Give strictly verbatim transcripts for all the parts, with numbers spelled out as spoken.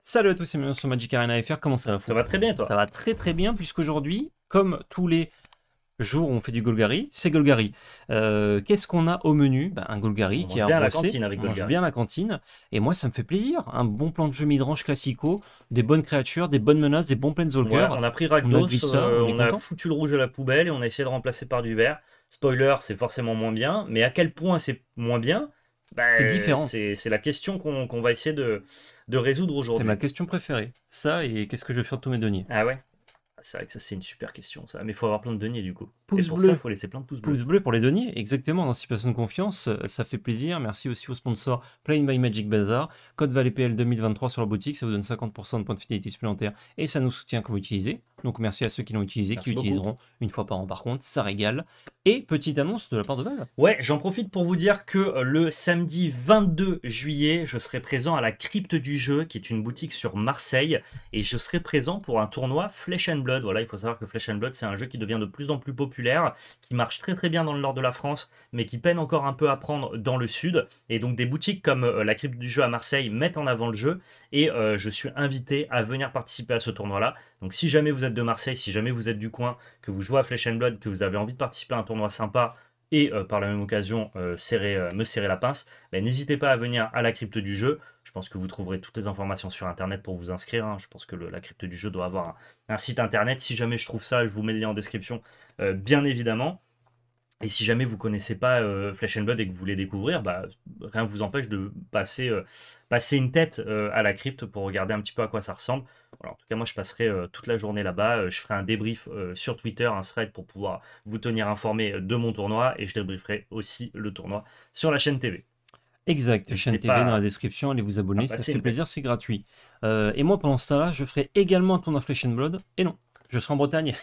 Salut à tous, c'est Mignon sur Magic Arena F R, comment ça va? Ça va très bien, toi? Ça va très très bien, puisqu'aujourd'hui, comme tous les jours où on fait du Golgari, c'est Golgari. Euh, Qu'est-ce qu'on a au menu? Ben, un Golgari On qui mange est bien à la arrosé, cantine avec on mange Golgari. bien à la cantine, et moi ça me fait plaisir. Un bon plan de jeu midrange classico, des bonnes créatures, des bonnes menaces, des bons planeswalkers. Ouais, on a pris on a Rakdos, Glissa, euh, on est on a content. foutu le rouge à la poubelle et on a essayé de remplacer par du vert. Spoiler, c'est forcément moins bien, mais à quel point c'est moins bien? C'est Bah, différent. c'est c'est la question qu'on qu'on va essayer de, de résoudre C'est aujourd'hui. ma question préférée. Ça, et qu'est-ce que je vais faire de tous mes deniers? Ah ouais? C'est vrai que ça, c'est une super question, ça. Mais il faut avoir plein de deniers, du coup. Et Pouce pour ça, bleu. il faut laisser plein de pouces bleus. Pouce bleu pour les deniers, exactement, anticipation de confiance, euh, ça fait plaisir. Merci aussi au sponsor Playing by Magic Bazaar. Code Valet P L deux mille vingt-trois sur la boutique, ça vous donne cinquante pour cent de points de fidélité supplémentaires et ça nous soutient quand vous l'utilisez. Donc merci à ceux qui l'ont utilisé, Merci qui beaucoup. l'utiliseront une fois par an par contre, ça régale. Et petite annonce de la part de Val. Ouais, j'en profite pour vous dire que euh, le samedi vingt-deux juillet, je serai présent à la Crypte du Jeu, qui est une boutique sur Marseille, et je serai présent pour un tournoi Flesh and Blood. Voilà, il faut savoir que Flesh and Blood, c'est un jeu qui devient de plus en plus populaire, qui marche très très bien dans le nord de la France, mais qui peine encore un peu à prendre dans le sud. Et donc des boutiques comme euh, la Crypte du Jeu à Marseille mettent en avant le jeu, et euh, je suis invité à venir participer à ce tournoi-là. Donc si jamais vous êtes de Marseille, si jamais vous êtes du coin, que vous jouez à Flesh and Blood, que vous avez envie de participer à un tournoi sympa, et euh, par la même occasion euh, serrer, euh, me serrer la pince, ben, n'hésitez pas à venir à la crypte du jeu. Je pense que vous trouverez toutes les informations sur internet pour vous inscrire. Hein. Je pense que le, la crypte du jeu doit avoir un, un site internet. Si jamais je trouve ça, je vous mets le lien en description, euh, bien évidemment. Et si jamais vous connaissez pas euh, Flesh and Blood et que vous voulez découvrir, bah, rien ne vous empêche de passer, euh, passer une tête euh, à la crypte pour regarder un petit peu à quoi ça ressemble. Voilà, en tout cas, moi, je passerai euh, toute la journée là-bas. Euh, je ferai un débrief euh, sur Twitter, un thread pour pouvoir vous tenir informé de mon tournoi. Et je débrieferai aussi le tournoi sur la chaîne T V. Exact, N'hésitez chaîne T V pas dans à- la description, allez vous abonner, à ça passer fait une plaisir, c'est gratuit. Euh, et moi pendant ce temps-là, je ferai également un tournoi Flesh and Blood, et non, je serai en Bretagne.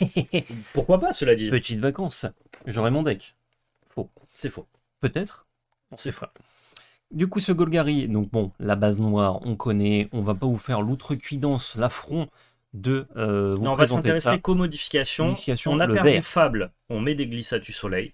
Pourquoi pas, cela dit? Petites vacances, j'aurai mon deck. Faux. C'est faux. Peut-être. C'est faux. Du coup, ce Golgari, donc bon, la base noire, on connaît, on va pas vous faire l'outrecuidance, l'affront de euh, vous Non, on va présenter s'intéresser ça. qu'aux modifications. Modification, On a le perdu vert. Fable, on met des Glissatus Soleil.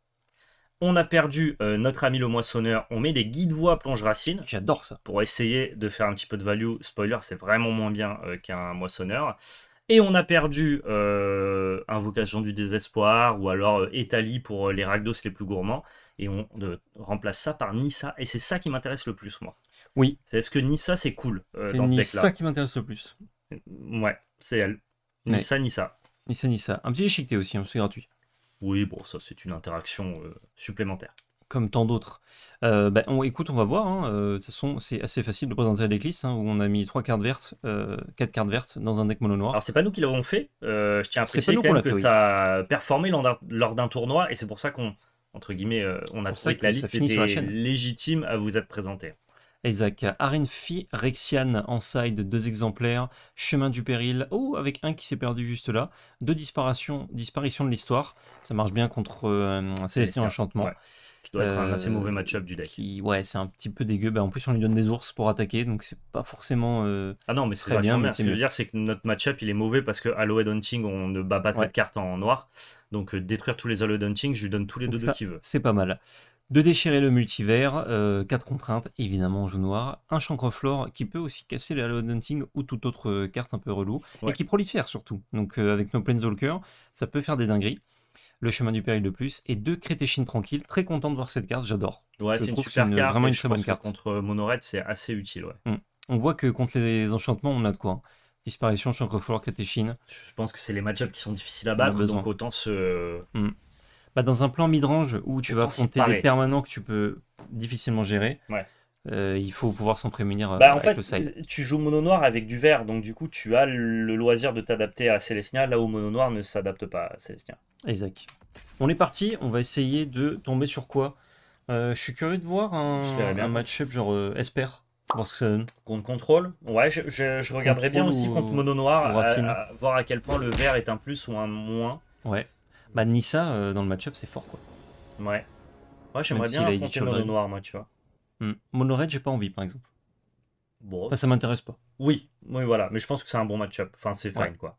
On a perdu euh, notre ami le moissonneur, on met des guides-voix plonge-racine. J'adore ça. Pour essayer de faire un petit peu de value. Spoiler, c'est vraiment moins bien euh, qu'un moissonneur. Et on a perdu euh, Invocation du désespoir ou alors euh, Etali pour euh, les Rakdos les plus gourmands. Et on euh, remplace ça par Nissa. Et c'est ça qui m'intéresse le plus, moi. Oui. C'est est-ce que Nissa, c'est cool euh, C'est dans ce ni deck-là? ça qui m'intéresse le plus. Ouais, c'est elle. Ouais. Nissa, Nissa. Ni ça, ni ça. Un petit échiqueté aussi, hein, c'est gratuit. Oui, bon, ça c'est une interaction euh, supplémentaire. Comme tant d'autres. Euh, bah, on, écoute, on va voir. Hein. Euh, de toute façon, c'est assez facile de présenter la decklist, hein, où on a mis trois cartes vertes, euh, quatre cartes vertes dans un deck mono noir. Alors c'est pas nous qui l'avons fait. Euh, je tiens à C'est pas préciser nous quand qu'on même l'a que fait, oui. ça a performé lors d'un- lors d'un tournoi et c'est pour ça qu'on entre guillemets euh, on a Pour trouvé ça que la que ça liste finit sur la était chaîne. légitime à vous être présentée. Isaac, Arenfi, Rexian en side, deux exemplaires, Chemin du Péril, oh, avec un qui s'est perdu juste là, deux disparitions, disparitions de l'histoire, ça marche bien contre euh, Célestin Célestin, Enchantement. ouais. Qui doit être un assez Euh, mauvais match-up du deck. Qui, ouais, c'est un petit peu dégueu, bah, en plus on lui donne des ours pour attaquer, donc c'est pas forcément euh, Ah non, mais c'est très bien, vachement mais bien. Ce c'est que je veux mieux. dire, c'est que notre match-up il est mauvais parce que Hallowed Hunting, on ne bat pas Ouais. cette carte en noir. Donc euh, détruire tous les Hallowed Hunting, je lui donne tous les Donc deux ça, qu'il veut. c'est pas mal. De déchirer le multivers, euh, quatre contraintes, évidemment en jeu noir, un chancreflore qui peut aussi casser les Hallowed Hunting ou toute autre euh, carte un peu relou, Ouais. et qui prolifère surtout. Donc euh, avec nos Planeswalkers, ça peut faire des dingueries. Le chemin du péril de plus, et deux Crétéchines tranquilles, très content de voir cette carte, j'adore. Ouais, Je c'est une trouve que super c'est une- carte. vraiment et une je très pense bonne que carte. contre Monored, c'est assez utile. Ouais. Mm. On voit que contre les enchantements, on a de quoi. Hein. Disparition, chancreflore, Crétéchine. Je pense que c'est les match-ups qui sont difficiles à a battre, besoin. donc autant se. Mm. Bah, dans un plan midrange où tu vas Autant s'y affronter parer. des permanents que tu peux difficilement gérer, Ouais. euh, il faut pouvoir s'en prémunir euh, Bah en avec fait, le side. tu joues mono noir avec du vert, donc du coup tu as le loisir de t'adapter à Célestia, là où mono noir ne s'adapte pas à Célestia. Isaac. On est parti, on va essayer de tomber sur quoi? Euh, Je suis curieux de voir Je verrais un, bien. un match-up genre euh, Esper, voir ce que ça donne. Contre contrôle, ouais, je, je, je regarderais bien Contrôle aussi ou- contre mono noir, ou à- Rapine. à- voir à quel point le vert est un plus ou un moins. Ouais. Bah Nissa euh, dans le match-up c'est fort quoi. Ouais. Ouais, j'aimerais Même bien s'il a affronter Edith mono Children. noir, moi, tu vois. Hmm. Mono Red j'ai pas envie par exemple. Bon, Enfin ça m'intéresse pas. oui, oui, voilà, mais je pense que c'est un bon match-up. Enfin, c'est fine, Ouais. quoi.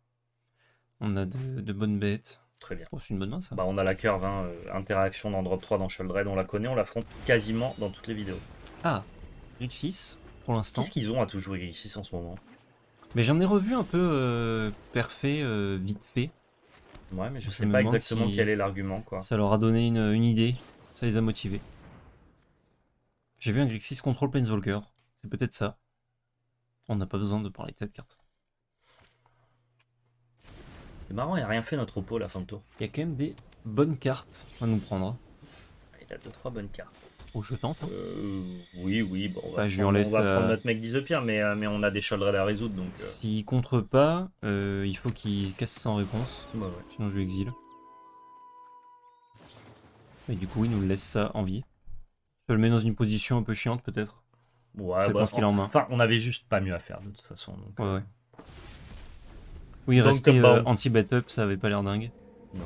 On a de, de bonnes bêtes. Très bien. Oh, c'est une bonne main ça. Bah, on a la curve, hein, euh, interaction dans Drop trois dans Sheldred, on la connaît, on l'affronte quasiment dans toutes les vidéos. Ah, Rixis, pour l'instant. Qu'est-ce qu'ils ont à tout jouer Grixis en ce moment? Mais j'en ai revu un peu euh, perfait, euh, vite fait. Ouais, mais je Je sais me pas demande exactement si- quel est l'argument, quoi. Ça leur a donné une, une idée, ça les a motivés. J'ai vu un Grixis Control Planeswalker, c'est peut-être ça. On n'a pas besoin de parler de cette carte. C'est marrant, il a rien fait notre oppo la fin de tour. Il y a quand même des bonnes cartes à nous prendre. Il a deux trois bonnes cartes. Oh, je tente. Hein. Euh, oui, oui, bon, on va, Bah, je lui prendre, enlève on va la- prendre notre mec d'Isopire, mais, euh, mais on a des Shoulder à résoudre, donc... Euh... S'il contre pas, euh, il faut qu'il casse sans réponse. Ouais, ouais. Sinon je lui exile. Et du coup, il nous laisse ça en vie. Je le mets dans une position un peu chiante peut-être. Ouais, Je bah, pense qu'il est en main. Enfin, on avait juste pas mieux à faire de toute façon. Donc, Ouais, euh, ouais. Oui, Donc, rester bon. euh, anti-bet-up, ça avait pas l'air dingue. non.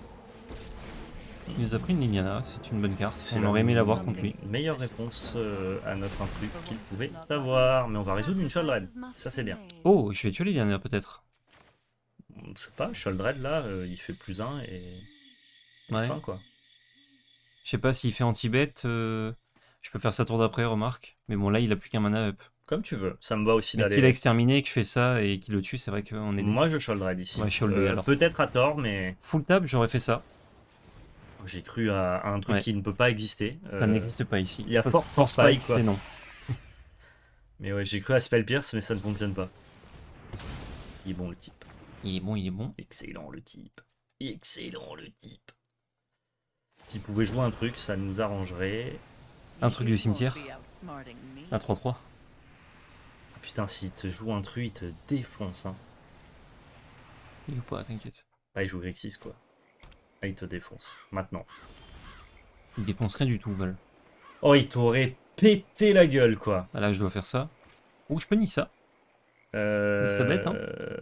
Il nous a pris une Liliana, c'est une bonne carte. C'est On la aurait aimé l'avoir contre lui. meilleure réponse euh, à notre intrus qu'il pouvait avoir. Mais on va résoudre une Sholdred. Ça, c'est bien. Oh, je vais tuer Liliana peut-être. Je sais pas, Sholdred là, euh, il fait plus un et. et Ouais. fin, quoi. Je sais pas s'il fait anti-bet. euh, Je peux faire ça tour d'après, remarque. Mais bon, là, il a plus qu'un mana up. Comme tu veux, ça me va aussi Mais d'aller. s'il a exterminé et que je fais ça et qu'il le tue, c'est vrai qu'on est. Moi, je Sholdred ici. Ouais, Sholdred, Euh, alors. Peut-être à tort, mais Full table, j'aurais fait ça. j'ai cru à, à un truc Ouais. qui ne peut pas exister. Ça Euh, n'existe pas ici. il y a For- Force Force Spike, Spike, quoi. c'est non. Mais ouais, j'ai cru à Spell Pierce, mais ça ne fonctionne pas. Il est bon le type. Il est bon, il est bon. Excellent le type. Excellent le type. S'il pouvait jouer un truc, ça nous arrangerait. Un truc du cimetière. À trois trois. Ah, putain, s'il te joue un truc, il te défonce. Hein. Il ou pas, t'inquiète. Là, il joue Grixis, quoi. Là, il te défonce. Maintenant. Il dépense rien du tout, Val. Oh, il t'aurait pété la gueule, quoi. Bah là, je dois faire ça. Ou je peux ni ça. Euh... C'est bête, hein.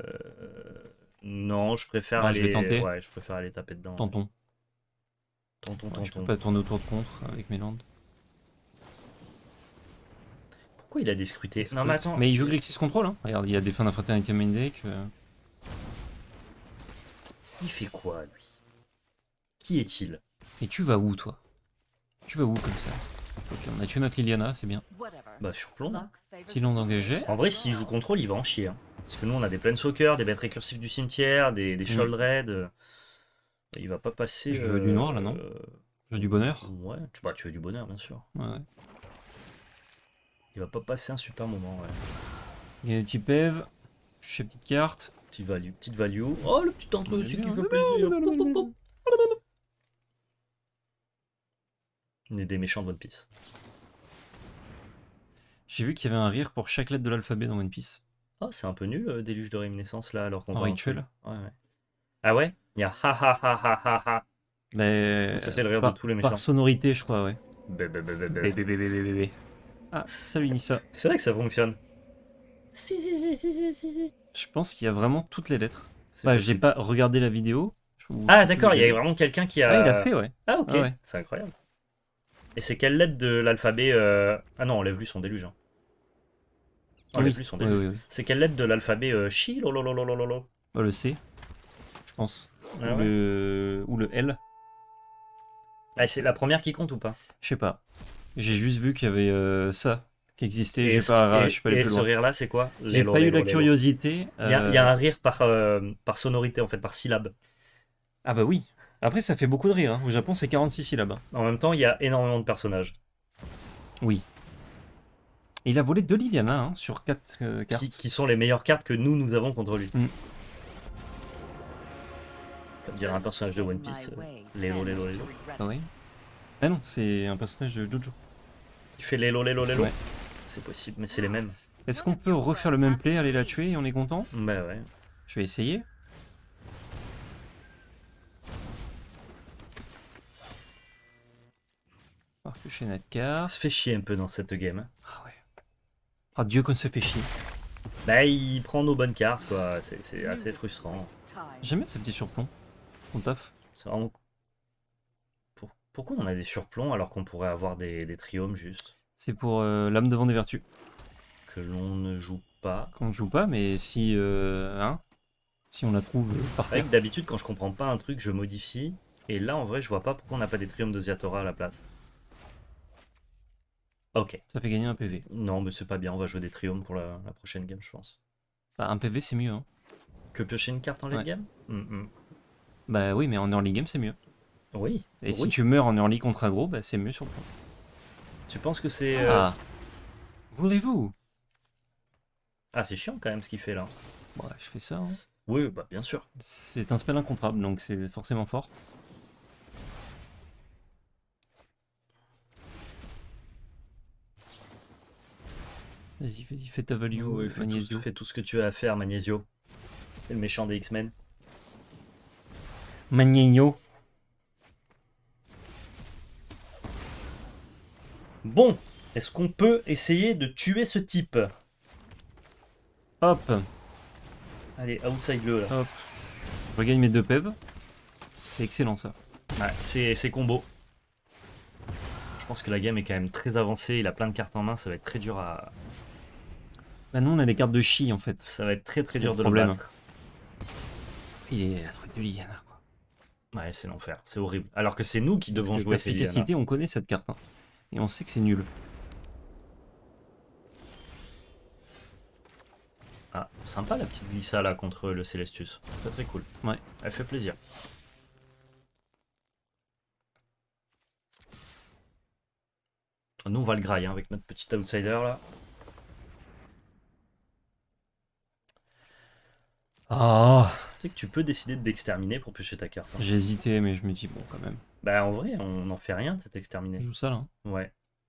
Non, je préfère Ouais, aller. je vais tenter. Ouais, je préfère aller taper dedans. Tonton. Tonton, Ouais, je peux tonton. pas tourner autour de contre avec mes landes. Pourquoi il a des scrutés? Non, Scrut. mais attends. Mais il joue Grixis Control. Hein. Regarde, il a des fins d'infraternité main deck. euh. Il fait quoi, lui? Qui est-il? Et tu vas où, toi? Tu vas où comme ça? Ok, on a tué notre Liliana, c'est bien. Bah, sur plomb. Petit long d'engagé. En vrai, s'il joue contrôle, il va en chier. Hein. Parce que nous, on a des Planeswalkers, des bêtes récursifs du cimetière, des, des Sholdred. euh, Il va pas passer. Je veux du noir, là, non euh, Je veux du bonheur. Ouais, tu, bah, tu veux du bonheur, bien sûr. Ouais, ouais. Il va pas passer un super moment, ouais. Il y a un petit P E V. Chez petite carte. Petite value. Petite value. Oh, le petit entre aussi qui bien. fait plaisir. Pop, pop, pop. On est des méchants de One Piece. J'ai vu qu'il y avait un rire pour chaque lettre de l'alphabet dans One Piece. Oh, c'est un peu nul, euh, déluge de réminiscence, là, alors qu'on En voit un rituel. truc. Ouais, ouais. Ah ouais? Il y a ha ha ha ha ha ha. Mais Ça, c'est le rire par, de tous les méchants. par sonorité, je crois, ouais. Bé, bé, bé, bé, bé. Bé, bé, bé, bé, bé, bé, bé. Ah, salut Nissa. C'est vrai que ça fonctionne. Si, si, si, si, si, si, si. Je pense qu'il y a vraiment toutes les lettres. C'est Bah, possible. j'ai pas regardé la vidéo. Ou- Ah, d'accord, il y a vraiment quelqu'un qui a. Ah, il a fait, ouais. Ah, ok, Ah ouais. c'est incroyable. Et c'est quelle lettre de l'alphabet euh... Ah non, on lève lui son déluge. Hein. On oui. lève lui son oui, déluge. oui, oui. C'est quelle lettre de l'alphabet euh, Chi lolololololo. Bah, le C, je pense. Ah ou, ouais. le... ou le L. Ah, c'est la première qui compte ou pas? Je sais pas. J'ai juste vu qu'il y avait euh, ça qui existait. Et, J'ai ce- pas, et- je suis pas allé et plus ce loin. rire-là, c'est quoi? J'ai Lélo, pas eu lélo, la lélo. curiosité. Il y, a, euh, il y a un rire par, euh, par sonorité, en fait, par syllabe. Ah bah oui. Après, ça fait beaucoup de rire. Hein. Au Japon, c'est quarante-six syllabes. En même temps, il y a énormément de personnages Oui. Et il a volé deux Liliana hein, sur quatre euh, cartes. qui, qui sont les meilleures cartes que nous, nous avons contre lui. Mm. Comme dirait un personnage de One Piece. euh, Lélo, lélo, lélo. Ah oui. Ah non, c'est un personnage de Jojo. Il fait lélo, lélo, lélo. Ouais. C'est possible, mais c'est les mêmes. Est-ce qu'on peut refaire le même play, aller la tuer et on est content? Bah ouais. Je vais essayer. On va repêcher notre On carte. se fait chier un peu dans cette game. Ah ouais. Ah Dieu qu'on se fait chier. Bah, il prend nos bonnes cartes, quoi. C'est c'est assez frustrant. J'aime bien ces petits surplombs. On taffe. C'est vraiment... Pour- Pourquoi on a des surplombs alors qu'on pourrait avoir des, des triomes juste C'est pour euh, l'âme devant des vertus. que l'on ne joue pas. Qu'on ne joue pas, mais si, euh, hein, si on la trouve euh, par C'est vrai terre. que d'habitude, quand je comprends pas un truc, je modifie. Et là, en vrai, je vois pas pourquoi on n'a pas des triomes de Ziatora à la place. Ok. Ça fait gagner un P V. Non, mais c'est pas bien, on va jouer des triomphes pour la, la prochaine game, je pense. Bah, un P V, c'est mieux. Hein. Que piocher une carte en late Ouais. game. Mm, mm. Bah oui, mais en early game, c'est mieux. Oui. Et oui. si tu meurs en early contre aggro, bah c'est mieux sur le point. Tu penses que c'est... euh, Ah. Voulez-vous? Ah, c'est chiant quand même ce qu'il fait là. Bah, je fais ça. Hein. Oui, bah bien sûr. C'est un spell incontrable, donc c'est forcément fort. Vas-y, fais, fais ta value, Oui, fais, Magnesio. tout, fais tout ce que tu as à faire, Magnesio. C'est le méchant des X-Men. Magnesio. Bon, est-ce qu'on peut essayer de tuer ce type? Hop, Allez, outside le là. hop. Je regagne mes deux P E V. C'est excellent ça. Ouais, c'est c'est combo. Je pense que la game est quand même très avancée. Il a plein de cartes en main. Ça va être très dur à. Bah nous on a les cartes de chi en fait. Ça va être très très C'est dur le de problème. le battre. Il est la truc de Liliana quoi. Ouais, c'est l'enfer. C'est horrible. Alors que c'est nous qui devons Parce que jouer ces Liliana. perspicacité, on connaît cette carte. Hein. Et on sait que c'est nul. Ah, sympa la petite glissa là contre le Celestus. Très très cool. Ouais. Elle fait plaisir. Nous on va le grailler hein, avec notre petit outsider là. Oh, Tu sais que tu peux décider de d'exterminer pour piocher ta carte. Hein. j'ai hésité, mais je me dis bon quand même. Bah en vrai, on n'en fait rien de cet Je exterminé. joue ça là. Hein. Ouais.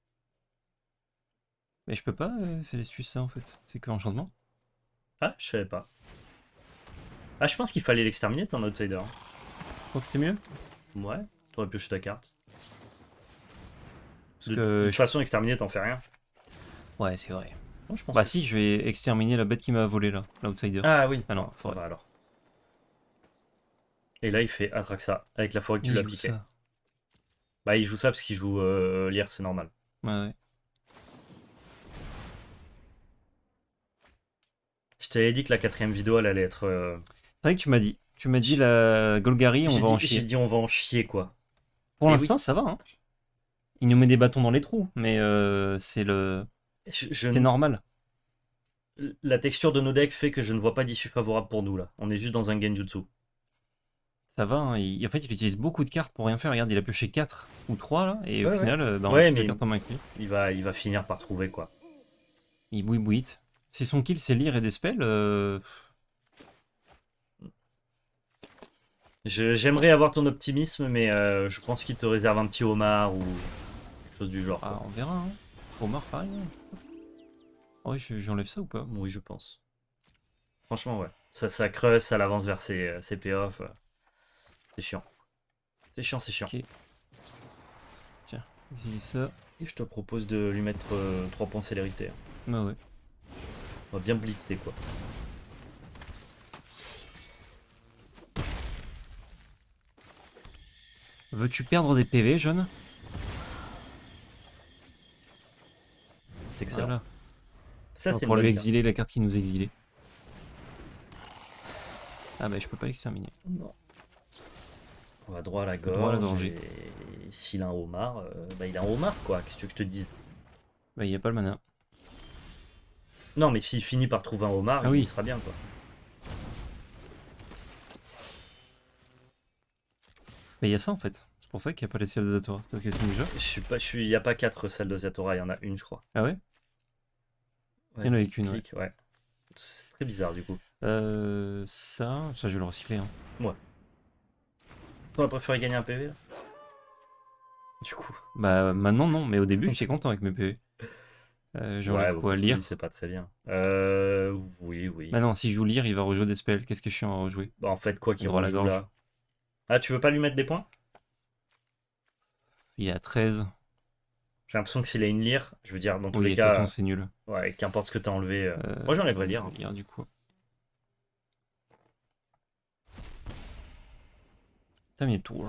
Mais je peux pas, euh, c'est l'astuce ça en fait. C'est que enchantement. Ah, je savais pas. Ah, je pense qu'il fallait l'exterminer ton outsider. Je crois que c'était mieux. Ouais, t'aurais pioché ta carte. Parce De, que de toute je- façon, exterminer, t'en fais rien. Ouais, c'est vrai. Non, je pense Bah que- si, je vais exterminer la bête qui m'a volé là, l'outsider. Ah oui. Ah non, ça faudrait. va alors. Et là, il fait Atraxa avec la forêt que tu Il l'as joue piqué. ça. Bah, il joue ça parce qu'il joue euh, Lyre, c'est normal. Ouais, ouais. Je t'avais dit que la quatrième vidéo, elle allait être. euh, C'est vrai que tu m'as dit. Tu m'as dit la Golgari, on J'ai va dit, en j'ai chier. dit on va en chier quoi. Pour Eh l'instant, oui. ça va. Hein. Il nous met des bâtons dans les trous, mais euh, c'est le, Je, je c'est ne- normal. La texture de nos decks fait que je ne vois pas d'issue favorable pour nous là. On est juste dans un genjutsu. Ça va. Hein. Il- en fait, il utilise beaucoup de cartes pour rien faire. Regarde, il a pioché quatre ou trois là, et Ouais, au ouais. final, euh, bah, on Ouais, a plus de mais- cartes en main que lui. Il va, il va finir par trouver quoi. Il bouille bouille. Si son kill c'est lire et des spells, euh, Je- J'aimerais avoir ton optimisme, mais euh, je pense qu'il te réserve un petit homard ou quelque chose du genre. ah, quoi. on verra. Hein. Omar, pareil. Hein. Ouais, je- j'enlève ça ou pas? Oui, je pense. Franchement, ouais. Ça, ça creuse, ça l'avance vers ses, ses payoffs. euh. C'est chiant. C'est chiant, c'est chiant. Ok. Tiens, exiler ça. Et je te propose de lui mettre trois points de célérité. hein. Bah ouais. On va bien blitzer, quoi. Veux-tu perdre des P V, jeune? C'est excellent. Voilà. Ça, c'est une Pour lui bonne carte. exiler la carte qui nous exilait. Ah bah je peux pas l'exterminer. Non. On va droit à la gorge. Droit à la gorgée. Et s'il a un homard, euh, bah il a un homard, quoi. Qu'est-ce que tu veux que je te dise? Bah il y a pas le mana. Non, mais s'il finit par trouver un homard, Ah il oui. sera bien, quoi. Bah il y a ça en fait. C'est pour ça qu'il n'y a pas les ciels des Atora. Parce qu'elles sont déjà. Je suis pas, je suis, il y a pas quatre salles de Zatora, il y en a une, je crois. Ah ouais? Il y en avait qu'une, ouais. clique, ouais. C'est très bizarre, du coup. Euh. Ça. Ça je vais le recycler. Hein. On a préféré gagner un P V, là Du coup. Bah maintenant non, mais au début j'étais content avec mes P V. Euh, J'ai envie bon, quoi pour lire. lui, c'est pas très bien. Euh, oui, oui. Bah non, si je joue lire, il va rejouer des spells. Qu'est-ce que je suis à rejouer? Bah, en fait, quoi qu'il Droit à la rejoue gorge. là. Ah, tu veux pas lui mettre des points? Il est à treize. J'ai l'impression que s'il a une lyre, je veux dire, dans tous Oui, les de toute cas, façon c'est nul. ouais, qu'importe ce que t'as enlevé. euh, Euh, Moi, j'enlèverais lire. hein. Lire du coup. T'as mis le tour.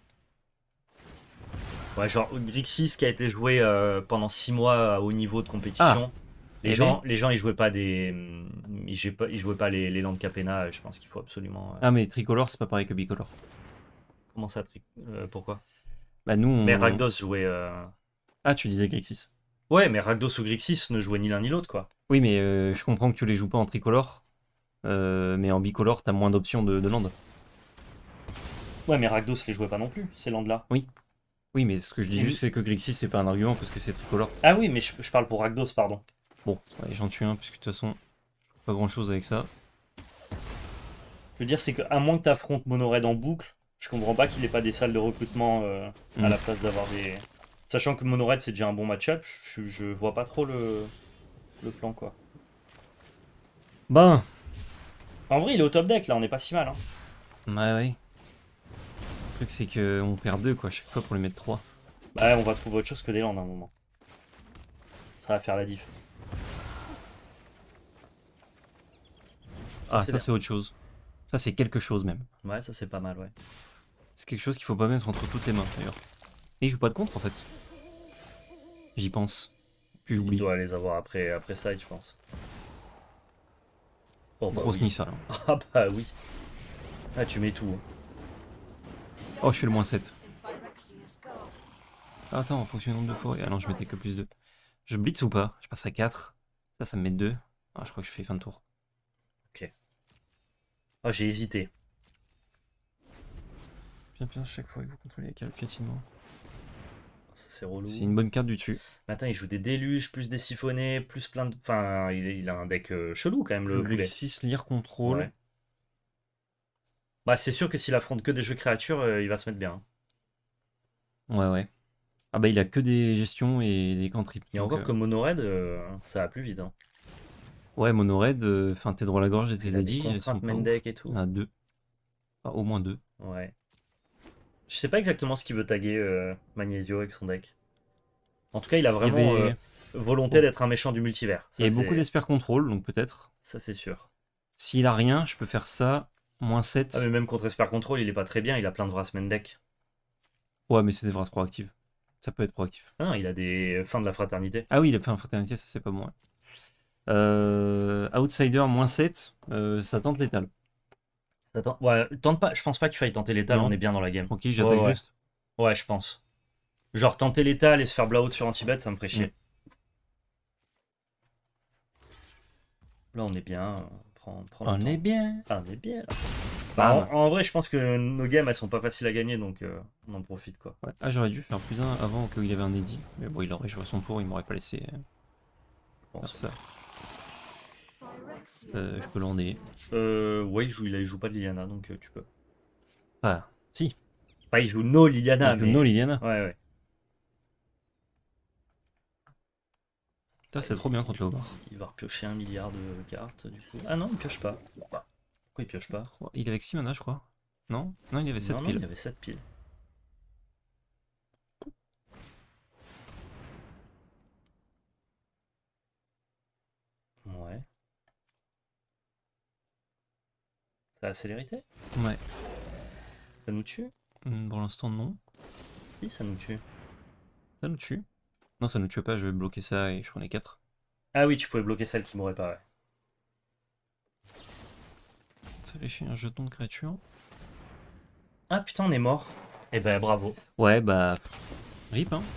Ouais, genre Grixis qui a été joué euh, pendant six mois à haut niveau de compétition. les, Eh gens, les gens, ils jouaient pas des, hum, ils jouaient pas, ils jouaient pas les, les landes Capena. Je pense qu'il faut absolument. euh, Ah mais tricolore c'est pas pareil que bicolore. Comment ça, tri- euh, pourquoi? Bah nous on... Mais Ragdos jouait. euh, Ah tu disais Grixis. Ouais, mais Rakdos ou Grixis ne jouaient ni l'un ni l'autre, quoi. Oui, mais euh, je comprends que tu les joues pas en tricolore. euh, mais en bicolore, t'as moins d'options de, de land. Ouais, mais Rakdos les jouait pas non plus, ces landes-là. Oui. Oui, mais ce que je dis Et juste, oui. c'est que Grixis, c'est pas un argument parce que c'est tricolore. Ah oui, mais je, je parle pour Rakdos, pardon. Bon, ouais, j'en tue un, puisque de toute façon, pas grand chose avec ça. Je veux dire, c'est qu'à moins que tu affrontes Monored en boucle, je comprends pas qu'il ait pas des salles de recrutement euh, à Mm. la place d'avoir des. Sachant que Monored c'est déjà un bon match-up, je, je vois pas trop le, le plan, quoi. Bah, En vrai, il est au top deck là, on est pas si mal. Hein. ouais, ouais. Le truc, c'est qu'on perd deux, quoi, à chaque fois pour les mettre trois. Bah, on va trouver autre chose que des landes à un moment. Ça va faire la diff. Ça, Ah, c'est ça, bien. c'est autre chose. Ça, c'est quelque chose même. Ouais, ça c'est pas mal, ouais. C'est quelque chose qu'il faut pas mettre entre toutes les mains, d'ailleurs. Et il joue pas de contre, en fait. J'y pense. Puis Il j'oublie. doit les avoir après, après ça, je pense. Oh bah Grosse oui. Nissa, là. Ah bah oui. Ah, tu mets tout. Hein. Oh, je fais le moins sept. Ah, attends, en fonction du nombre de forêts. Ah non, je mettais que plus deux. Je blitz ou pas? Je passe à quatre. Ça, ça me met deux. Ah, je crois que je fais fin de tour. Ok. Oh, j'ai hésité. Bien, bien, chaque fois, il faut contrôler avec le piétinement. Ça c'est relou. C'est une bonne carte du dessus. Matin, il joue des déluges, plus des siphonnés, plus plein de. Enfin, il, il a un deck euh, chelou quand même, Je le boulet. six lire contrôle. Ouais. Bah, c'est sûr que s'il affronte que des jeux créatures, euh, il va se mettre bien. Ouais, ouais. Ah bah, il a que des gestions et des cantrips. Et Donc, encore euh, que Monored, euh, ça va plus vite. Hein. ouais, Monored, enfin, tes droits à la gorge et tes Il a des zadis, elles sont contraintes pas main ouf. deck et Il y tout. en a deux. Enfin, au moins deux. Ouais. Je sais pas exactement ce qu'il veut taguer euh, Magnesio avec son deck. En tout cas, il a Il y vraiment euh, avait, volonté bon, d'être un méchant du multivers. il y Ça, avait beaucoup c'est d'espère contrôle, donc peut-être. ça, c'est sûr. S'il a rien, je peux faire ça. Moins Ah, mais sept. même contre Esper Control, il est pas très bien. Il a plein de Vras main deck. Ouais, mais c'est des phrases proactives. Ça peut être proactif. Ah non, il a des fins de la fraternité. Ah oui, il a fait un fraternité, ça c'est pas bon. Ouais. Euh, Outsider, moins sept. Euh, ça tente létal. Attends, ouais, tente pas. Je pense pas qu'il faille tenter l'étal. On Non, est bien dans la game. tranquille, Ouais, j'attaque ouais. juste. Ouais, je pense. Genre tenter l'étal et se faire blowout sur un Tibet, ça me ferait Mm. chier. Là, on est bien. euh, Prends, prends le On temps. est bien. Ah, on est bien. Là. Bah, Bam. en, en vrai, je pense que nos games, elles sont pas faciles à gagner, donc euh, on en profite, quoi. Ouais. Ah, j'aurais dû faire plus un avant au cas où il avait un edit. Mais bon, il aurait joué son tour, il m'aurait pas laissé euh, Je faire pense. ça. Euh, je peux lander. Euh, ouais, il joue, il, il joue pas de Liliana, donc euh, tu peux. Ah, si. Enfin, il joue no Liliana, Il joue mais. no Liliana. Ouais, ouais. Ça, c'est trop bien contre le Hobart. Il va repiocher un milliard de cartes, du coup. Ah non, il pioche pas. Pourquoi il pioche pas Trois- Il est avec six mana, je crois. Non? Non, il avait sept Non, non, piles. il avait sept piles. Ouais. Ça a célérité Ouais. Ça nous tue Hmm, Pour l'instant, non. Si, ça nous tue. Ça nous tue. Non, ça nous tue pas, je vais bloquer ça et je prends les quatre. Ah oui, tu pouvais bloquer celle qui m'aurait pas, ouais. Ça fait un jeton de créature. Ah putain, on est mort. Eh ben, bravo. Ouais, bah. Rip, hein.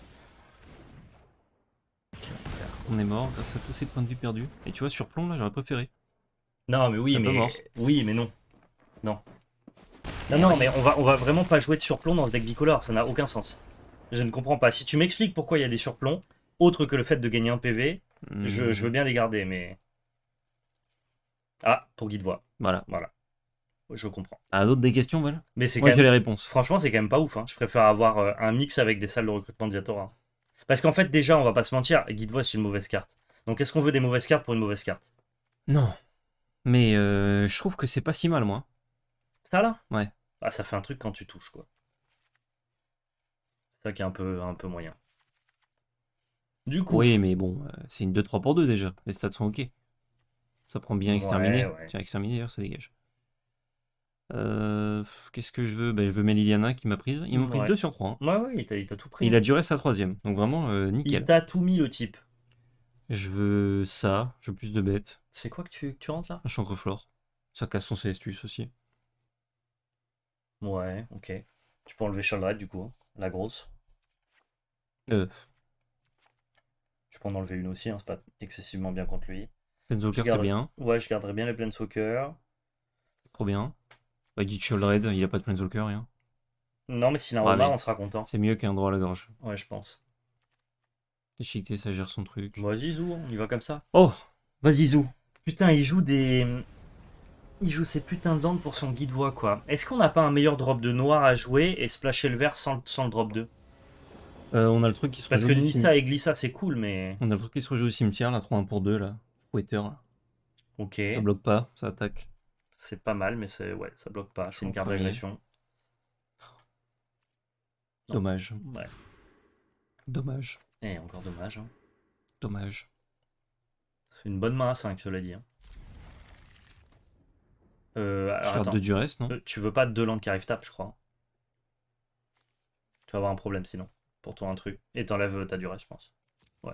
On est mort grâce à tous ces points de vie perdus. Et tu vois, sur plomb, là, j'aurais préféré. Non, mais oui, T'es pas mais. mort. Oui, mais non. Non. Non, Eh non, ouais. mais on va, on va vraiment pas jouer de surplomb dans ce deck bicolore, ça n'a aucun sens. Je ne comprends pas. Si tu m'expliques pourquoi il y a des surplombs, autre que le fait de gagner un P V, je, Hmm, je veux bien les garder, mais. Ah, pour guide voix. Voilà. Voilà. Je comprends. Ah, d'autres des questions, voilà. Mais c'est Moi, quand j'ai même. les réponses. Franchement, c'est quand même pas ouf. Hein. Je préfère avoir euh, un mix avec des salles de recrutement de Viatora. Parce qu'en fait, déjà, on va pas se mentir, guide voix c'est une mauvaise carte. Donc est-ce qu'on veut des mauvaises cartes pour une mauvaise carte? Non. Mais euh, je trouve que c'est pas si mal, moi. Ça là? Ouais. Ah, ça fait un truc quand tu touches, quoi. C'est ça qui est un peu, un peu moyen. Du coup. Oui, mais bon, euh, c'est une deux trois pour deux déjà. Les stats sont ok. Ça prend bien exterminé. Ouais, ouais. Tiens, exterminé d'ailleurs, ça dégage. Euh, Qu'est-ce que je veux bah, Je veux mes Liliana qui m'a prise. Il m'a pris Ouais. deux sur trois. Hein. Ouais, ouais, il t'a, il t'a tout pris. Et il hein. a duré sa troisième. Donc vraiment, euh, Il nickel. t'a tout mis, le type. Je veux ça. Je veux plus de bêtes. C'est quoi que tu, que tu rentres là? Un chancreflore. Ça casse son Célestus aussi. Ouais, ok. Tu peux enlever Shieldred du coup, hein, la grosse. Euh, Je peux en enlever une aussi, hein, c'est pas excessivement bien contre lui. Planeswalker, Je c'est garde- bien. Ouais, je garderais bien les Planeswalker. Trop bien. Bah, il dit Red, il a pas de Planeswalker, rien. Non, mais s'il a un Ouais, Romar, mais on sera content. C'est mieux qu'un droit à la gorge. Ouais, je pense. Déchiqueté, ça gère son truc. Vas-y, Zou, on y va comme ça. Oh! Vas-y, Zou. Putain, il joue des. Il joue ses putains de landes pour son guide voix, quoi. Est-ce qu'on n'a pas un meilleur drop de noir à jouer et splasher le vert sans, sans le drop deux? Euh, on a le truc qui se Parce que rejoue au Nissa cimetière. et Glissa, c'est cool, mais. On a le truc qui se rejoue au cimetière, là, trois un pour deux, là. Waiter, là. Ok. Ça bloque pas, ça attaque. C'est pas mal, mais c'est ouais, ça bloque pas. C'est une en carte premier. d'agression. Non. Dommage. Ouais. Dommage. Et encore dommage. Hein. Dommage. C'est une bonne main à cinq, cela dit. Hein. Euh, Je alors garde attends. deux duress, non? Euh, tu veux pas deux landes qui arrivent tap, je crois. Tu vas avoir un problème sinon. Pour toi, un truc. Et t'enlèves ta durée, je pense. Ouais.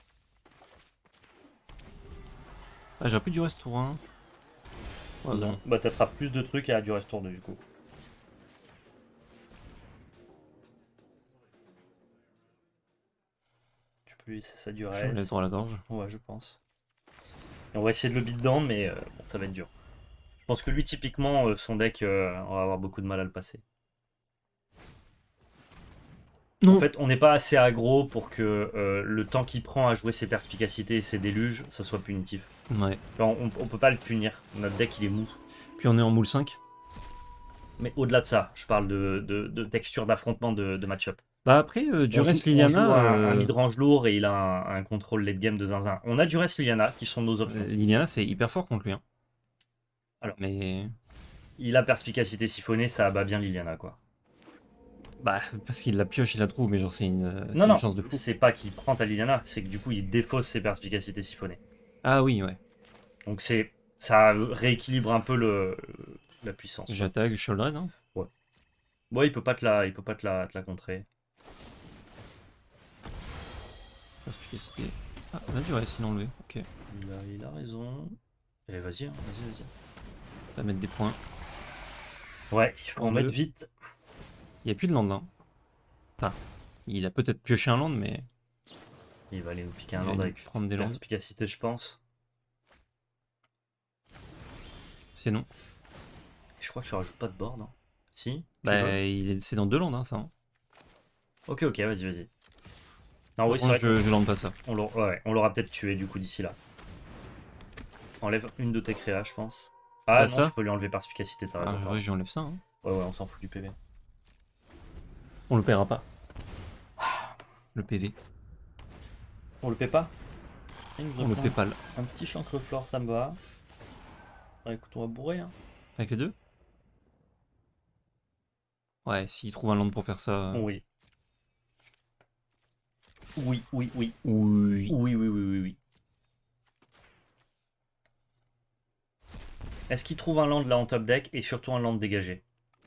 Ah, j'ai plus duress tour un. Ouais, non. bon. Bah, t'attrapes plus de trucs et à durée tour deux, du coup. Tu peux lui laisser sa durée. Je l'ai droit à la gorge. Ouais, je pense. Et on va essayer de le beat down, mais euh, bon, ça va être dur. Je pense que lui, typiquement, euh, son deck, euh, on va avoir beaucoup de mal à le passer. Non. En fait, on n'est pas assez aggro pour que euh, le temps qu'il prend à jouer ses perspicacités et ses déluges, ça soit punitif. Ouais. Enfin, on, on peut pas le punir. Notre deck, il est mou. Puis on est en moule cinq. Mais au-delà de ça, je parle de, de, de texture d'affrontement de, de match-up. Bah après, euh, On joue- duress on joue Liliana. un, un euh, mid-range lourd et il a un, un contrôle late game de zinzin. On a Duress Liliana qui sont nos options. Liliana, c'est hyper fort contre lui. Hein. Alors. Mais. Il a perspicacité siphonnée, ça abat bien Liliana, quoi. Bah, parce qu'il la pioche, il la trouve, mais genre, c'est une, c'est Non, une non, chance de fou. c'est pas qu'il prend ta Liliana, c'est que du coup, il défausse ses perspicacités siphonnées. Ah oui, ouais. Donc c'est ça rééquilibre un peu le, la puissance. J'attaque, Shoulder, hein. Bon, il peut pas te la, il peut pas te la, te la contrer. Perspicacité. Ah, on a duress, il l'a enlevé. Ok. Il a, il a raison. Et vas-y, hein, vas-y, vas-y. On va mettre des points. Ouais, il faut en En mettre deux. vite. Il n'y a plus de land là. Enfin, il a peut-être pioché un land, mais. Il va aller nous piquer Il un va land nous avec prendre des landes. perspicacité, je pense. C'est non. Je crois que je rajoute pas de board. Hein. Si tu Bah, veux il est... c'est dans deux landes, hein, ça. Hein. Ok, ok, vas-y, vas-y. Non, oui, c'est Par vrai contre, je, je lande pas ça. qu'on l'aura ouais, on l'aura peut-être tué du coup d'ici là. Enlève une de tes créas, je pense. Ah Pas non, ça je peux lui enlever perspicacité, t'as Ah, raison. ouais, j'enlève ça. Hein. Ouais, ouais, on s'en fout du P V. On le paiera pas. Le P V. On le paie pas Il nous On le offre paie pas là. un, un petit chancre-flore, ça me va. Ah, écoute, on va bourrer. Hein. Avec les deux. Ouais, s'il trouve un land pour faire ça. Oui. Oui, oui, oui. Oui. Oui, oui, oui, oui, oui. Est-ce qu'il trouve un land là en top deck et surtout un land dégagé?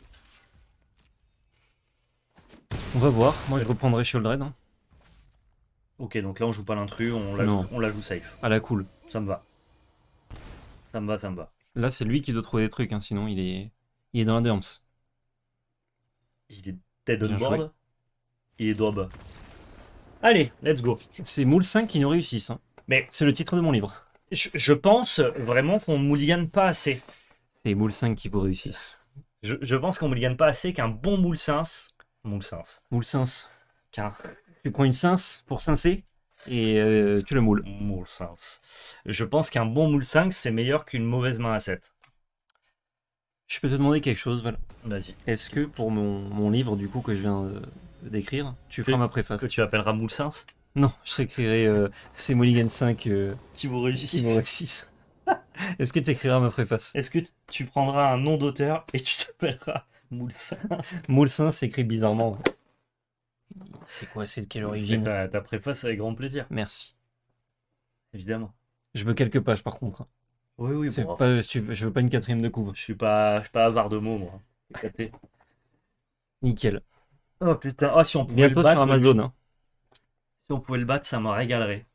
On va voir. Moi, je reprendrai Shoulder. Hein. Ok, donc là on joue pas l'intrus, on, la Non. joue- on la joue safe. À la cool. Ça me va. Ça me va, ça me va. Là, c'est lui qui doit trouver des trucs, hein, sinon il est, il est dans la dumps. Il est dead on Bien board. joué. Il est dob. Allez, let's go. C'est Moule cinq qui nous réussissent. Hein. Mais C'est le titre de mon livre. je, je pense vraiment qu'on mulligan pas assez. C'est Moule cinq qui vous réussissent. Je, je pense qu'on mulligan pas assez qu'un bon moulsins. Moulsins. Moule cinq. Qu'un Tu prends une cinq pour cincer et euh, tu le moules. moulsins. Je pense qu'un bon moulsins c'est meilleur qu'une mauvaise main à sept. Je peux te demander quelque chose, Val. Vas-y. Est-ce que pour mon, mon livre, du coup, que je viens euh, d'écrire, tu feras Que- ma préface? Que tu appelleras moulsins. Non, je t'écrirai euh, c'est Mulligan cinq euh, Qui vous qui réussit. me réussissent. Est-ce que tu écriras ma préface? Est-ce que tu prendras un nom d'auteur et tu t'appelleras moulsins? Moule cinq s'écrit bizarrement. C'est quoi? C'est de quelle origine? Ta, ta préface avec grand plaisir, Merci. évidemment. Je veux quelques pages par contre. Oui, oui, C'est bon. pas, je je veux pas une quatrième de couve. Je suis pas, je suis pas avare de mots, moi. Éclaté. Nickel. Oh putain, oh, si on pouvait Bientôt le battre, sur Amazon. Hein. si on pouvait le battre, ça me régalerait.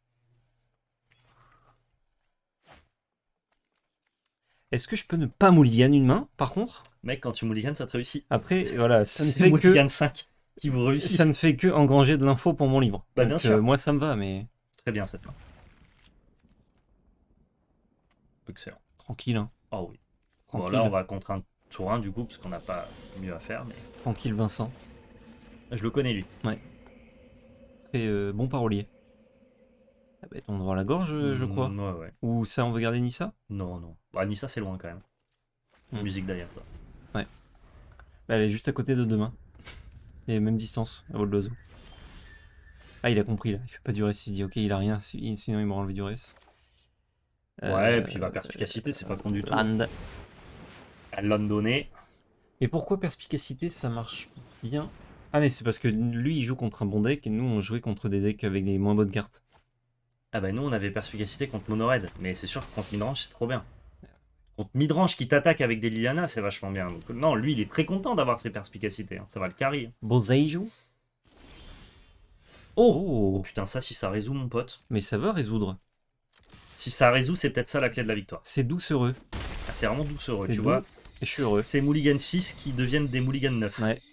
Est-ce que je peux ne pas mulligan une main, par contre? Mec, quand tu mulligan, ça te réussit. Après, voilà, ça ne C'est fait que mulligan cinq qui vous réussit. ça ne fait que engranger de l'info pour mon livre. Bah, Donc, bien sûr. euh, moi, ça me va, mais très bien cette main. Excellent. Tranquille, hein. Ah oui. Bon, Tranquille. là, on va contre un tour un du coup, parce qu'on n'a pas mieux à faire. Mais Tranquille, Vincent. je le connais, lui. Et euh, bon parolier. Ah bah, on devant la gorge, je crois. Mm, ouais, ouais. Ou ça, on veut garder Nissa? Non, non. Bah, Nissa, c'est loin quand même. Mm. Musique derrière, ça. Bah, elle est juste à côté de demain. Et même distance, à vol d'oiseau. Ah, il a compris là. Il fait pas du reste. Il se dit, ok, il a rien, si- sinon il m'aura enlevé du reste. Ouais, et puis bah, perspicacité, c'est pas con du tout. Land. Elle l'a donné. Mais pourquoi perspicacité ça marche bien? Ah, mais c'est parce que lui il joue contre un bon deck et nous on jouait contre des decks avec des moins bonnes cartes. Ah bah nous on avait perspicacité contre Monored, mais c'est sûr que contre Midrange c'est trop bien. Contre Midrange qui t'attaque avec des Liliana c'est vachement bien. Donc non, lui il est très content d'avoir ses perspicacités, hein. Ça va le carry. Hein. Bullseye joue? Oh, Oh, putain, ça si ça résout mon pote. mais ça va résoudre. Si ça résout, c'est peut-être ça la clé de la victoire. C'est doucereux. Ah, c'est vraiment doucereux, C'est tu doux, vois. Et je suis heureux. C'est Mulligan six qui deviennent des Mulligan neuf. Ouais.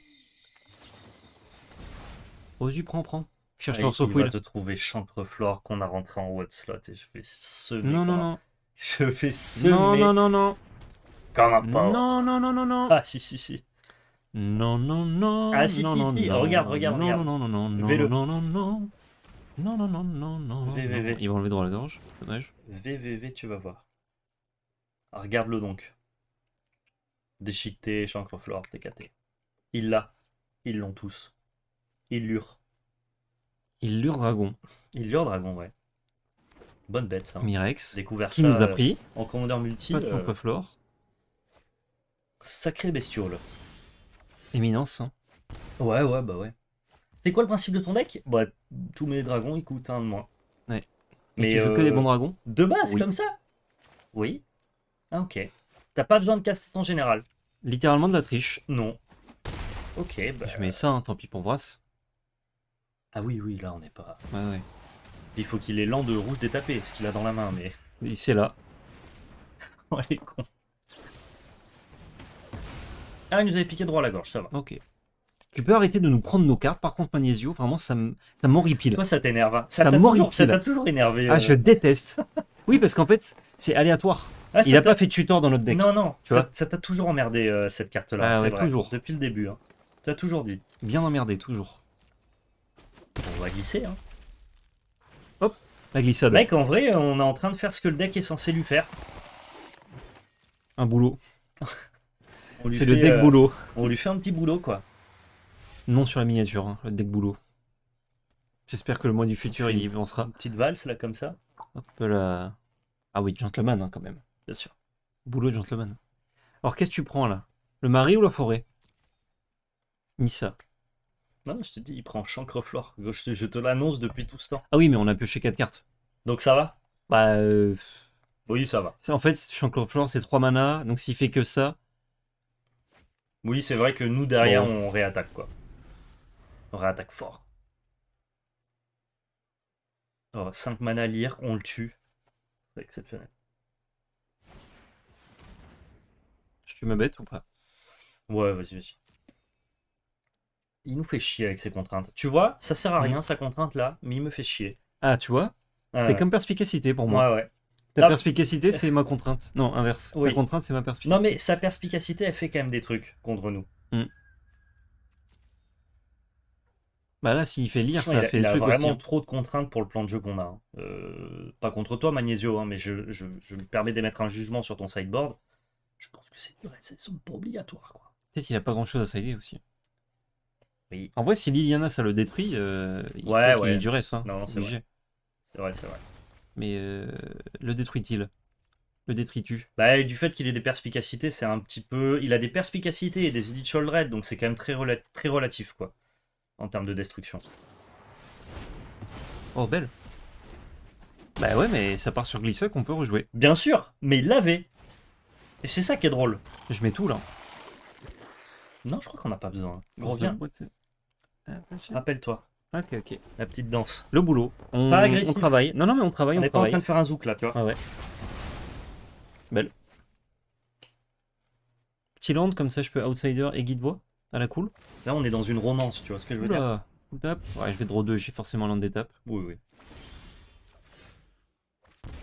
Osu, prends, prends. Cherche Et leur il soft va wheel. te trouver Chancreflore qu'on a rentré en what slot et je vais semer. Non, non, comme un- non. Je vais semer Non, non, non, non. comme un porc. Non, non, non, non, non. Ah si si si. Non, non, non. Ah, si, non, si, non, si. non. Regarde, regarde, non, regarde. Non, non, non, non, V-le. non, non, non. Non, non, non, non, non. V, V, non. V. Ils vont enlever droit à la gorge. Dommage. V V V, tu vas voir. Ah, regarde-le donc. Déchiqueté, Chancreflore, T K T. Il l'a. Ils l'ont tous. Il lure. Il lure dragon. Il lure dragon, ouais. Bonne bête ça. Mirex. Découvert Qui ça nous a euh, pris. en commandeur multi. Pas de euh, Chancreflore. Sacré bestiole. Éminence. Hein. Ouais, ouais, bah ouais. C'est quoi le principe de ton deck? Bah, tous mes dragons, ils coûtent un de moins. Ouais. Et Mais tu joues que euh, des bons dragons? De base, Oui. comme ça? Oui. Ah, ok. T'as pas besoin de caster ton général? Littéralement de la triche. Non. Ok, bah... Je mets ça, hein, tant pis pour Brass. Ah oui, oui, là, on n'est pas... Ouais, ouais. Il faut qu'il ait l'an de rouge détapé, ce qu'il a dans la main, mais... Et c'est là. Oh, les cons. Ah, il nous avait piqué droit à la gorge, ça va. Ok. Tu peux arrêter de nous prendre nos cartes, par contre, Magnesio, vraiment, ça m- ça m'horripile. Toi, ça t'énerve. hein. Ça Ça t'a m'horripile. toujours, ça t'a toujours énervé. Ah, euh. je déteste. Oui, parce qu'en fait, c'est aléatoire. Ah, Il ça a t'a- pas fait tutor dans notre deck. Non, non, Tu ça vois ça t'a toujours emmerdé, euh, cette carte-là. Ah c'est ouais, vrai. toujours. Depuis le début. Hein. Tu as toujours dit. Bien emmerdé, toujours. On va glisser. Hein. La glissade. Mec, en vrai, on est en train de faire ce que le deck est censé lui faire. Un boulot. On lui C'est le fait, deck euh, boulot. On lui fait un petit boulot, quoi. Non sur la miniature, hein, le deck boulot. J'espère que le mois du futur, il y pensera. Une petite valse, là, comme ça. Hop là. Ah oui, gentleman, hein, quand même. Bien sûr. Boulot de gentleman. Alors, qu'est-ce que tu prends, là? Le mari ou la forêt? Nissa. Non, je te dis, il prend Chancreflore. Je te, je te l'annonce depuis tout ce temps. Ah oui, mais on a pioché quatre cartes. Donc ça va? Bah, euh, Oui, ça va. c'est- en fait, Chancreflore, c'est trois mana, donc s'il fait que ça, Oui, c'est vrai que nous, derrière, Bon. on réattaque, quoi. On réattaque fort. Alors, cinq mana lire, on le tue. C'est exceptionnel. je tue ma bête ou pas? Ouais, vas-y, vas-y. Il nous fait chier avec ses contraintes. Tu vois, ça sert à rien, sa contrainte là, mais il me fait chier. Ah, tu vois? Ouais, C'est comme perspicacité pour moi. Ouais, ouais. Ta Ah. perspicacité, c'est ma contrainte. Non, inverse. Oui. Ta contrainte, c'est ma perspicacité. Non, mais sa perspicacité, elle fait quand même des trucs contre nous. Bah là, s'il fait lire, Franchement, ça il a, fait il le a truc vraiment aussi. hein. trop de contraintes pour le plan de jeu qu'on a. hein. Euh, pas contre toi, Magnesio, hein, mais je, je, je me permets d'émettre un jugement sur ton sideboard. Je pense que c'est c'est pas obligatoire, quoi. Peut-être qu'il a pas grand chose à sider aussi. Oui. En vrai, si Liliana ça le détruit, euh, il Ouais, faut qu'il ouais. ait du reste. Hein, Non, c'est obligé. vrai. C'est vrai, c'est vrai. Mais euh, le détruit-il? Le détruis-tu? Bah, et du fait qu'il ait des perspicacités, c'est un petit peu. Il a des perspicacités et des Edith Red, donc c'est quand même très, rela- très relatif, quoi. En termes de destruction. Oh, belle. Bah ouais, mais ça part sur Glissock, on peut rejouer. Bien sûr, mais il l'avait. Et c'est ça qui est drôle. Je mets tout là. Non, je crois qu'on n'a pas besoin. Reviens, Attention. rappelle-toi. Ok, ok. La petite danse. Le boulot. On, Pas agressif. on travaille. Non, non, mais on travaille, On on, n'est pas en travaille. train de faire un zouk là, tu vois. Ah ouais. Belle. Petit land, comme ça je peux outsider et guide voix à la cool. Là, on est dans une romance, tu vois ce que je veux dire. Oula. Tape. Ouais, je vais draw deux, j'ai forcément land d'étape. Oui, oui.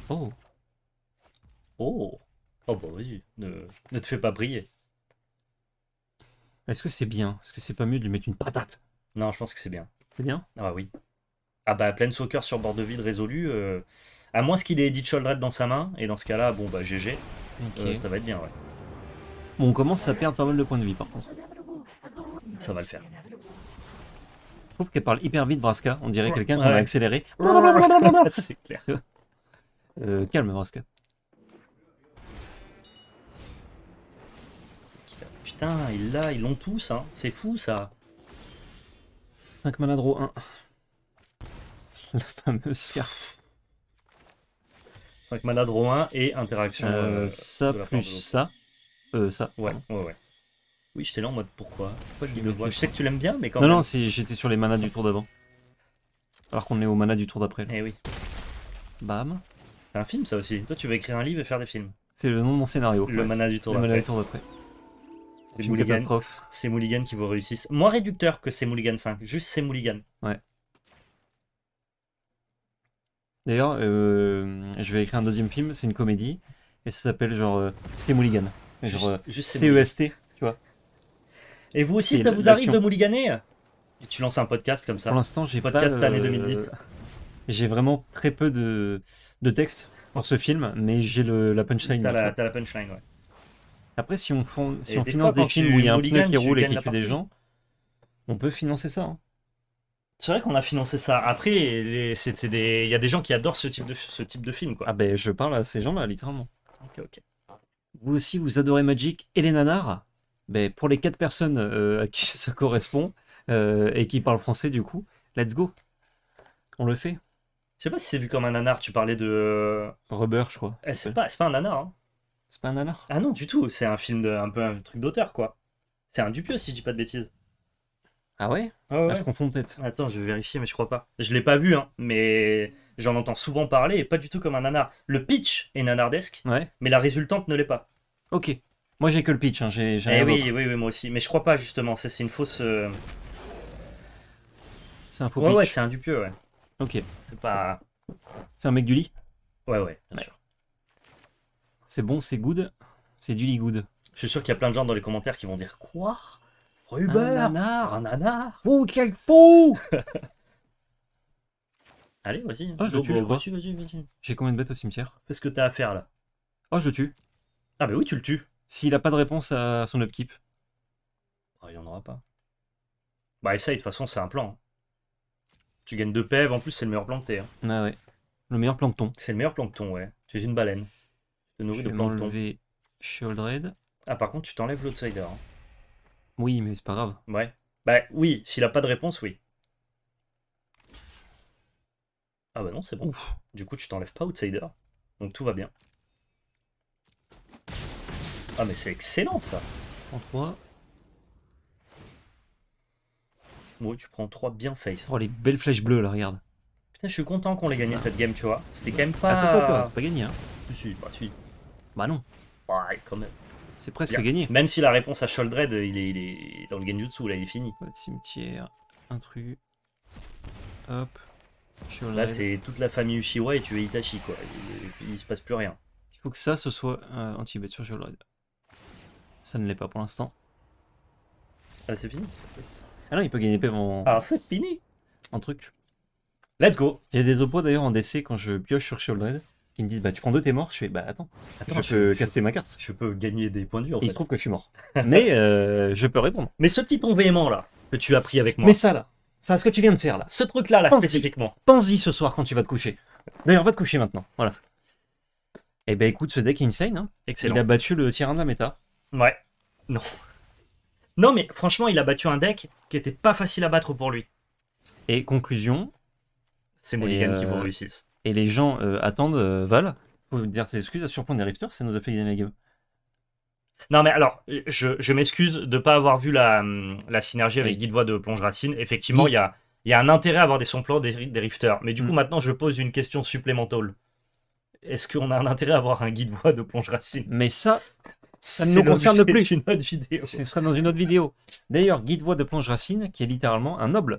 Oh. Oh. Oh bah vas-y, ne, ne te fais pas briller. Est-ce que c'est bien? Est-ce que c'est pas mieux de lui mettre une patate? Non, je pense que c'est bien. C'est bien? Ah oui. Ah bah Planeswalker sur bord de vide résolu. euh, À moins qu'il ait Edith Sholdred dans sa main. Et dans ce cas-là, bon bah G G. Ok. Euh, ça va être bien, ouais. Bon, on commence à perdre pas mal de points de vie par contre. Ça va le faire. Je trouve qu'elle parle hyper vite, Vraska. On dirait quelqu'un qu'on Ouais. a accéléré. C'est clair. Euh, calme, Vraska. Putain, il l'a, ils l'ont tous, hein. C'est fou ça. cinq mana draw un. La fameuse carte. cinq mana draw un et interaction. Euh, euh, ça de la part plus de l'autre. ça. Euh, ça. Ouais, pardon. ouais, ouais. Oui, j'étais là en mode pourquoi Pourquoi je Je dis vais de mettre voix les Je sais que tu l'aimes bien, mais quand Non, même. non, c'est- j'étais sur les manas du tour d'avant. Alors qu'on est au mana du tour d'après. là. Eh oui. Bam. C'est un film ça aussi. Toi, tu vas écrire un livre et faire des films. C'est le nom de mon scénario. Le ouais. mana du tour Le mana d'après. du tour d'après. C'est C'est une Mulligan. catastrophe. C'est Mulligan qui vous réussisse. Moins réducteur que c'est Mulligan cinq. Juste c'est Mulligan. D'ailleurs, euh, je vais écrire un deuxième film, c'est une comédie. Et ça s'appelle genre euh, C'est Mulligan. Genre Juste- euh, juste c'est C E S T, tu vois. Et vous aussi, C'est ça vous arrive l'action. de mulliganer Et tu lances un podcast comme ça. Pour l'instant, j'ai pas. Podcast euh, l'année deux mille dix. J'ai vraiment très peu de, de texte pour ce film, mais j'ai le- la punchline. T'as là, tu la, vois. t'as la punchline, ouais. Après, si on, fond- si Et on des finance fois, quand des films tu où il y a un mulliganes, pneu qui tu roule et gagnes qui la tue des partie. gens, on peut financer ça. hein. C'est vrai qu'on a financé ça. Après, les- c'était des... il y a des gens qui adorent ce type de, ce type de film, quoi. Ah ben, je parle à ces gens-là, littéralement. Ok, ok. Vous aussi, vous adorez Magic et les nanars? Ben, pour les quatre personnes euh, à qui ça correspond euh, et qui parlent français, du coup, let's go. On le fait. Je sais pas si c'est vu comme un nanar. Tu parlais de. Rubber, je crois. Eh, ça c'est s'appelle. pas, c'est pas un nanar, hein. C'est pas un nanar? Ah non, du tout. C'est un film de, un peu un truc d'auteur, quoi. C'est un Dupieux, si je dis pas de bêtises. Ah ouais? Ah ouais. Ah, je confonds peut-être. Attends, je vais vérifier, mais je crois pas. Je l'ai pas vu, hein, mais j'en entends souvent parler et pas du tout comme un nanar. Le pitch est nanardesque, Ouais. mais la résultante ne l'est pas. Ok. Moi, j'ai que le pitch. Hein. J'ai j'ai Eh rien oui, d'autre. oui, oui, moi aussi. Mais je crois pas, justement. C'est c'est une fausse. euh, C'est un faux Ouais, pitch. ouais, c'est un Dupieux, ouais. Ok. C'est pas. C'est un mec du lit. Ouais, ouais, bien Ouais. sûr. C'est bon, c'est good. C'est du lit good. Je suis sûr qu'il y a plein de gens dans les commentaires qui vont dire quoi Ruber Un nanar. Un nanar Fou, quel fou! Allez, vas-y. Ah, je Go, tue, go, je crois. vas-y, vas-y, vas-y. J'ai combien de bêtes au cimetière? Fais ce que t'as à faire là. Oh, je le tue. Ah, bah oui, tu le tues. S'il a pas de réponse à son upkeep. Ah, il y en aura pas. Bah, essaye, de toute façon, c'est un plan. hein. Tu gagnes deux P E V, en plus, c'est le meilleur plan que t'aies. hein. Ah ouais. Le meilleur plancton. C'est le meilleur plancton, ouais. Tu es une baleine. Tu te Je nourris de vais plancton. m'enlever Shieldred. Ah, par contre, tu t'enlèves l'outsider. hein. Oui, mais c'est pas grave. Ouais. Bah, oui, s'il a pas de réponse, oui. Ah, bah non, c'est bon. Ouf. Du coup, tu t'enlèves pas outsider. Donc tout va bien. Ah, mais c'est excellent ça. En trois. Ouais, tu prends trois bien face. Oh, les belles flèches bleues là, regarde. Putain, je suis content qu'on l'ait gagné cette game, tu vois. C'était quand même Attends, attends, attends, pas. c'est pas gagné. Hein. Si, si, bah si. Bah non, Ouais, quand même. c'est presque Bien. gagné. Même si la réponse à Sholdred, il est, il est dans le Genjutsu, là, il est fini. Pas de cimetière. Intrus. Hop. Shieldred. Là, c'est toute la famille Uchiwa et tu es Itachi, quoi. Il, il se passe plus rien. Il faut que ça, ce soit euh, anti-bet sur Shieldred. Ça ne l'est pas pour l'instant. Ah, c'est fini Ah non, il peut gagner P E V en, Ah, c'est fini en truc. Let's go. J'ai des oppos d'ailleurs en D C quand je pioche sur Shieldred qui me disent bah tu prends deux, t'es mort. Je fais bah attends, Attends, je peux caster ma carte. Je peux gagner des points de vue, en Et il fait. se trouve que je suis mort. Mais euh, je peux répondre. Mais ce petit ton véhément, là, que tu as pris avec moi, Mais ça là, ça, ce que tu viens de faire là, ce truc-là, là, Pense-y. spécifiquement, pense-y ce soir quand tu vas te coucher. D'ailleurs, va te coucher maintenant. Voilà. Et ben écoute, ce deck est insane. Hein. excellent. Il a battu le tier un de la méta. Ouais. Non. Non, mais franchement, il a battu un deck qui était pas facile à battre pour lui. Et conclusion, C'est Mulligan Et, qui vous euh, réussisse. et les gens euh, attendent euh, Val. Faut dire tes excuses à surprendre les rifters, c'est nos effets dans la game. Non, mais alors, je, je m'excuse de pas avoir vu la, hum, la synergie avec Oui. Guide-Voix de Plonge Racine. Effectivement, il Oui. y, a, il y a un intérêt à avoir des sons-plans des, des rifters. Mais du coup, Mm. maintenant, je pose une question supplémentale. Est-ce qu'on a un intérêt à avoir un Guide-Voix de Plonge Racine Mais ça, Ça ne nous concerne plus. une autre vidéo. ce sera dans une autre vidéo. D'ailleurs, guide voix de plonge racine, qui est littéralement un noble.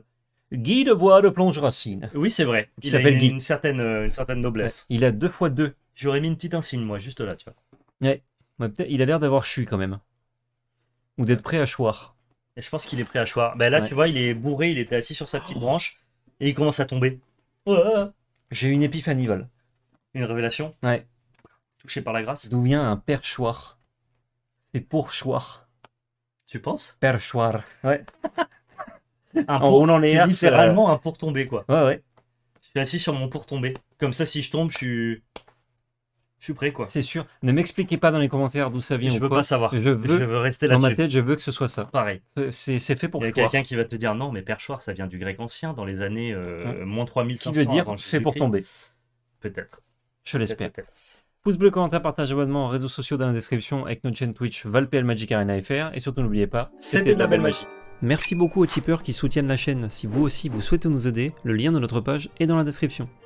Guy de voix de plonge racine. Oui, c'est vrai. Qui Il a s'appelle une, Guy. une certaine, euh, une certaine noblesse. Il a deux fois deux. J'aurais mis une petite insigne, moi, juste là, tu vois. Ouais. Ouais, peut-être- il a l'air d'avoir chu quand même. Ou d'être prêt à choir. Et je pense qu'il est prêt à choir. Ben là, Ouais. tu vois, il est bourré, il était assis sur sa petite branche et il commence à tomber. Oh, J'ai une épiphanie, Val. une révélation. Ouais. Touché par la grâce. D'où vient un perchoir? C'est pour choir. Tu penses? Perchoir. Ouais. Un En pour- roulant les c'est airs, littéralement un pour tomber, quoi. Ouais, ouais. Je suis assis sur mon pour tomber. Comme ça, si je tombe, je suis. Je suis prêt, quoi. C'est sûr. Ne m'expliquez pas dans les commentaires d'où ça vient Je ou veux quoi. pas savoir. Je veux, rester dans ma là-dessus. tête, je veux que ce soit ça. Pareil. C'est c'est fait pour Il y a choir. quelqu'un qui va te dire non, mais perchoir, ça vient du grec ancien dans les années euh, Ouais. moins trois mille Qui cinq cents veut dire avant fait pour Jésus-Christ. tomber. Peut-être. Je l'espère. Peut-être. Pouce bleu, commentaire, partage, abonnement, réseaux sociaux dans la description avec notre chaîne Twitch ValPL Magic Arena F R. Et surtout, n'oubliez pas, C'était de la belle magie. Merci beaucoup aux tipeurs qui soutiennent la chaîne. Si vous aussi vous souhaitez nous aider, le lien de notre page est dans la description.